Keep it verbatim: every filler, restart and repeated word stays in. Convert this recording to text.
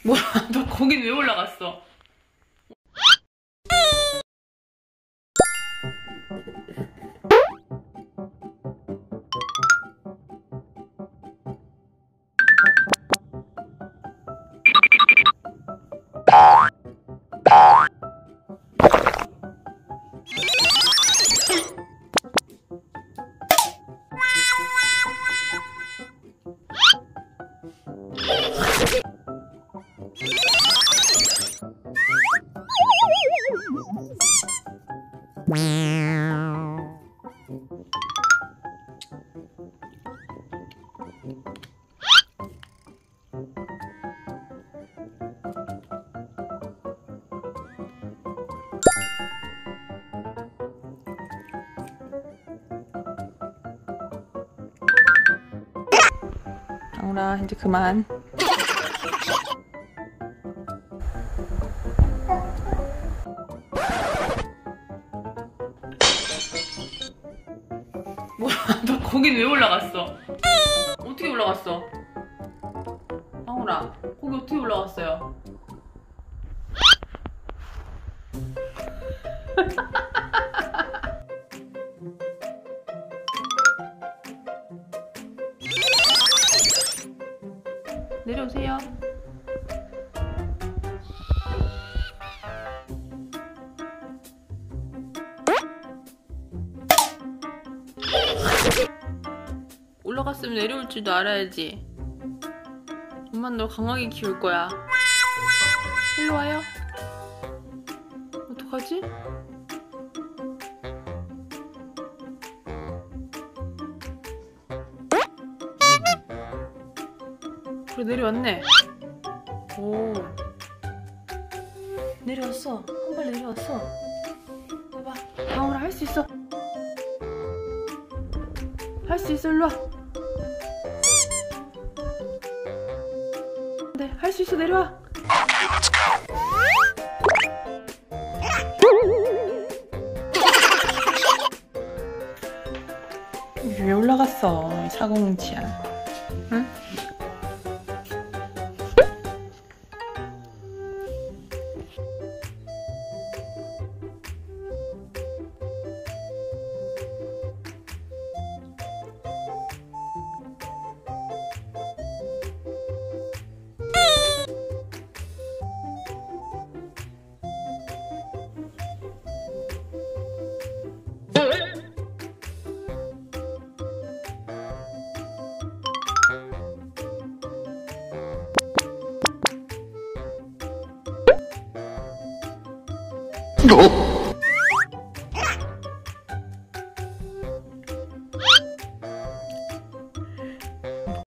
뭐야, 너 거긴 왜 올라갔어? 아우라, 이제 그만. 뭐야, 너 거긴 왜 올라갔어? 어떻게 올라갔어? 아우라, 거기 어떻게 올라갔어요? 내려오세요. 올라갔으면 내려올 줄도 알아야지. 엄마는 널 강하게 키울 거야. 일로 와요. 어떡하지? 그래, 내려왔네. 오, 내려왔어. 한 발 내려왔어. 봐봐, 다운아, 할 수 있어. 할 수 있어. 일로 와. 네, 할 수 있어. 내려와. 왜 올라갔어, 사고뭉치야. 응? 어?